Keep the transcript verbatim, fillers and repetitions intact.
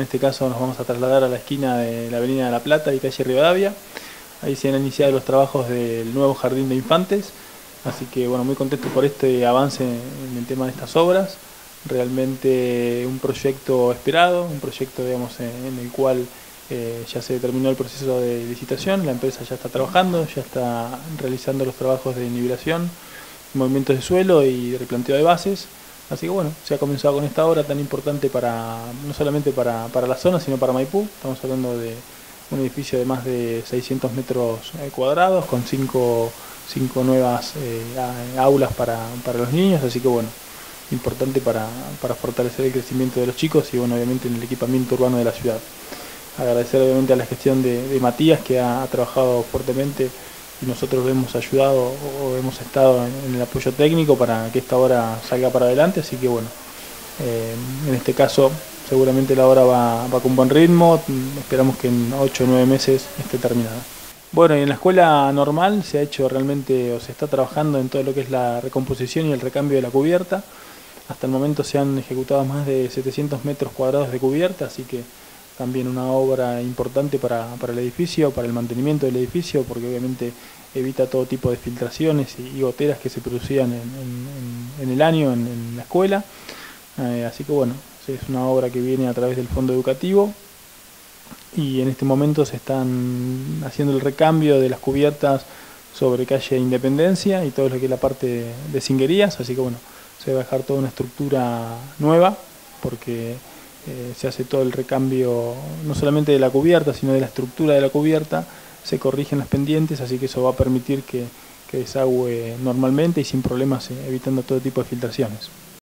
este caso nos vamos a trasladar a la esquina de la Avenida de la Plata y calle Rivadavia. Ahí se han iniciado los trabajos del nuevo jardín de infantes, así que bueno, muy contento por este avance en el tema de estas obras. Realmente un proyecto esperado, un proyecto digamos en el cual eh, ya se terminó el proceso de licitación, la empresa ya está trabajando, ya está realizando los trabajos de nivelación, movimientos de suelo y replanteo de bases. Así que bueno, se ha comenzado con esta obra tan importante para no solamente para, para la zona, sino para Maipú. Estamos hablando de un edificio de más de seiscientos metros cuadrados, con cinco, cinco nuevas eh, aulas para, para los niños, así que bueno, importante para, para fortalecer el crecimiento de los chicos y bueno, obviamente en el equipamiento urbano de la ciudad. Agradecer obviamente a la gestión de, de Matías, que ha, ha trabajado fuertemente y nosotros lo hemos ayudado o hemos estado en, en el apoyo técnico para que esta obra salga para adelante, así que bueno, eh, en este caso seguramente la obra va, va con buen ritmo, esperamos que en ocho o nueve meses esté terminada. Bueno, y en la escuela normal se ha hecho realmente, o se está trabajando en todo lo que es la recomposición y el recambio de la cubierta. Hasta el momento se han ejecutado más de setecientos metros cuadrados de cubierta, así que también una obra importante para, para el edificio, para el mantenimiento del edificio, porque obviamente evita todo tipo de filtraciones y, y goteras que se producían en, en, en el año en, en la escuela. Eh, así que bueno, es una obra que viene a través del fondo educativo y en este momento se están haciendo el recambio de las cubiertas sobre calle Independencia y todo lo que es la parte de Singuerías, así que bueno, se va a dejar toda una estructura nueva porque eh, se hace todo el recambio no solamente de la cubierta, sino de la estructura de la cubierta, se corrigen las pendientes, así que eso va a permitir que, que desagüe normalmente y sin problemas, eh, evitando todo tipo de filtraciones.